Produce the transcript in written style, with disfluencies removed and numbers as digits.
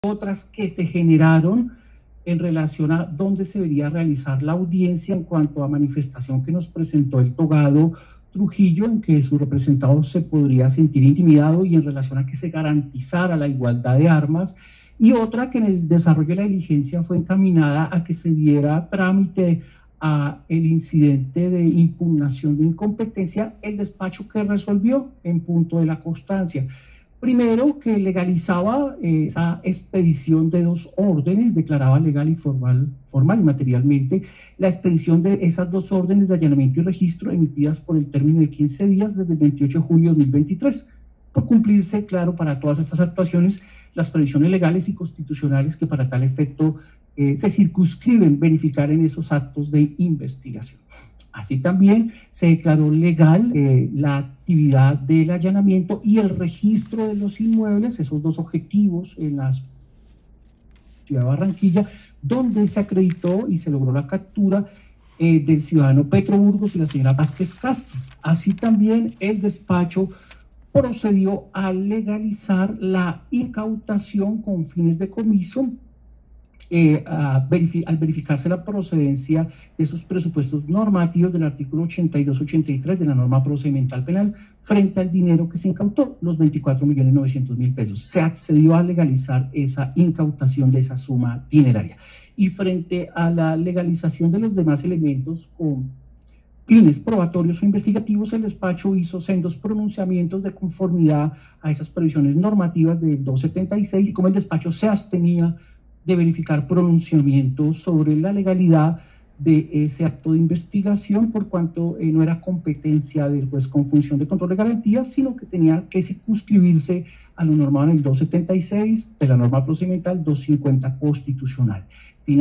otras que se generaron en relación a dónde se debería realizar la audiencia en cuanto a manifestación que nos presentó el togado Trujillo, en que su representado se podría sentir intimidado y en relación a que se garantizara la igualdad de armas, y otra que en el desarrollo de la diligencia fue encaminada a que se diera trámite a el incidente de impugnación de incompetencia, el despacho que resolvió en punto de la constancia. Primero, que legalizaba esa expedición de dos órdenes, declaraba legal y formal y materialmente la expedición de esas dos órdenes de allanamiento y registro emitidas por el término de 15 días desde el 28 de julio de 2023, por cumplirse, claro, para todas estas actuaciones, las previsiones legales y constitucionales que para tal efecto se circunscriben verificar en esos actos de investigación. Así también se declaró legal la actividad del allanamiento y el registro de los inmuebles, esos dos objetivos en la ciudad de Barranquilla, donde se acreditó y se logró la captura del ciudadano Petro Burgos y la señora Vázquez Castro. Así también el despacho procedió a legalizar la incautación con fines de comiso al verificarse la procedencia de esos presupuestos normativos del artículo 82-83 de la norma procedimental penal frente al dinero que se incautó, los 24.900.000 pesos. Se accedió a legalizar esa incautación de esa suma dineraria. Y frente a la legalización de los demás elementos con fines probatorios o investigativos, el despacho hizo sendos pronunciamientos de conformidad a esas previsiones normativas del 276, y como el despacho se abstenía de verificar pronunciamientos sobre la legalidad de ese acto de investigación, por cuanto no era competencia del juez con función de control de garantías, sino que tenía que circunscribirse a lo normado en el 276 de la norma procedimental 250 constitucional.